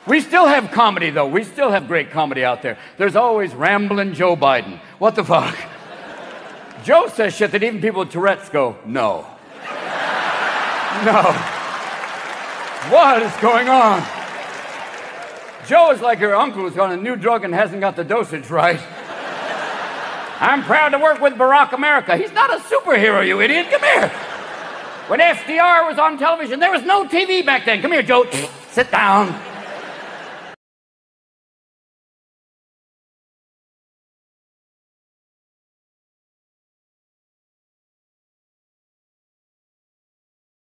We still have comedy, though. We still have great comedy out there. There's always rambling Joe Biden. What the fuck? Joe says shit that even people with Tourette's go, no. No. What is going on? Joe is like her uncle who's on a new drug and hasn't got the dosage right. I'm proud to work with Barack America. He's not a superhero, you idiot. Come here. When FDR was on television, there was no TV back then. Come here, Joe. Sit down.